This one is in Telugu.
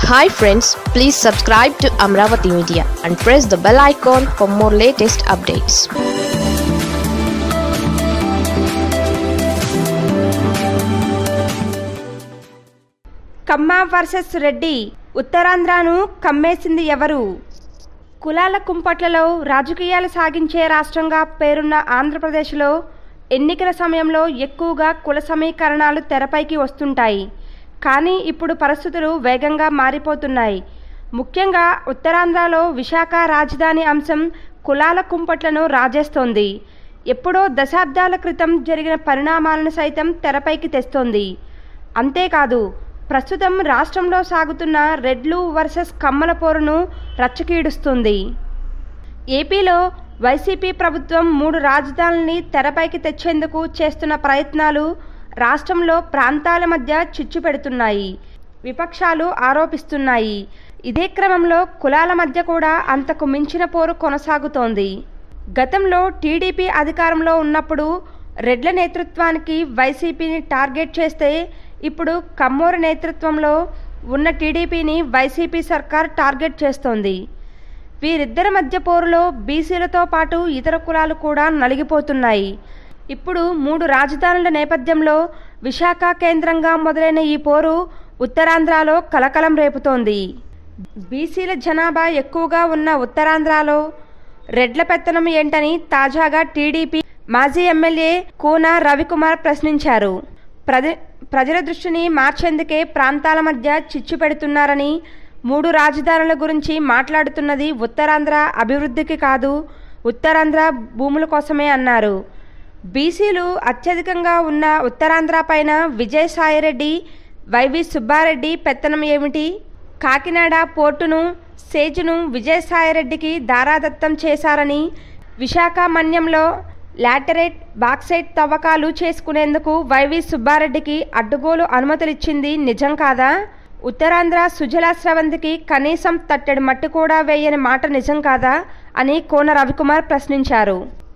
Hi friends, please subscribe to Amaravathi Media and press the bell icon for more latest updates. Kamma versus Reddy ఉత్తరాంధ్రను కమ్మేసింది ఎవరు? కులాల కుంపట్లలో రాజకీయాలు సాగించే రాష్ట్రంగా పేరున్న ఆంధ్రప్రదేశ్లో ఎన్నికల సమయంలో ఎక్కువగా కుల సమీకరణాలు తెరపైకి వస్తుంటాయి. కానీ ఇప్పుడు పరిస్థితులు వేగంగా మారిపోతున్నాయి. ముఖ్యంగా ఉత్తరాంధ్రలో విశాఖ రాజధాని అంశం కులాల కుంపట్లను రాజేస్తోంది. ఎప్పుడో దశాబ్దాల క్రితం జరిగిన పరిణామాలను సైతం తెరపైకి తెస్తోంది. అంతేకాదు, ప్రస్తుతం రాష్ట్రంలో సాగుతున్న రెడ్లు వర్సెస్ కమ్మల పోరును రచ్చకీడుస్తుంది. ఏపీలో వైసీపీ ప్రభుత్వం 3 రాజధానుల్ని తెరపైకి తెచ్చేందుకు చేస్తున్న ప్రయత్నాలు రాష్ట్రంలో ప్రాంతాల మధ్య చిచ్చు పెడుతున్నాయి. విపక్షాలు ఆరోపిస్తున్నాయి. ఇదే క్రమంలో కులాల మధ్య కూడా అంతకు మించిన పోరు కొనసాగుతోంది. గతంలో టీడీపీ అధికారంలో ఉన్నప్పుడు రెడ్ల నేతృత్వానికి వైసీపీని టార్గెట్ చేస్తే ఇప్పుడు కమ్మోరు నేతృత్వంలో ఉన్న టీడీపీని వైసీపీ సర్కార్ టార్గెట్ చేస్తోంది. వీరిద్దరి మధ్య పోరులో బీసీలతో పాటు ఇతర కులాలు కూడా నలిగిపోతున్నాయి. ఇప్పుడు 3 రాజధానుల నేపథ్యంలో విశాఖ కేంద్రంగా మొదలైన ఈ పోరు ఉత్తరాంధ్రలో కలకలం రేపుతోంది. బీసీల జనాభా ఎక్కువగా ఉన్న ఉత్తరాంధ్రలో రెడ్ల పెత్తనం ఏంటని తాజాగా టీడీపీ మాజీ ఎమ్మెల్యే కూన రవికుమార్ ప్రశ్నించారు. ప్రజల దృష్టిని మార్చేందుకే ప్రాంతాల మధ్య చిచ్చు పెడుతున్నారని, 3 రాజధానుల గురించి మాట్లాడుతున్నది ఉత్తరాంధ్ర అభివృద్ధికి కాదు, ఉత్తరాంధ్ర భూముల కోసమే అన్నారు. బీసీలు అత్యధికంగా ఉన్న ఉత్తరాంధ్ర పైన విజయసాయిరెడ్డి, వైవి సుబ్బారెడ్డి పెత్తనం ఏమిటి? కాకినాడ పోర్టును, సేజును విజయసాయిరెడ్డికి దారాదత్తం చేశారని, విశాఖ మన్యంలో లాటరైట్, బాక్సైట్ తవ్వకాలు చేసుకునేందుకు వైవి సుబ్బారెడ్డికి అడ్డుగోలు అనుమతులిచ్చింది నిజం కాదా? ఉత్తరాంధ్ర సుజలా స్రవంతికి కనీసం తట్టెడు మట్టి కూడా వేయని మాట నిజం కాదా అని కోన రవికుమార్ ప్రశ్నించారు.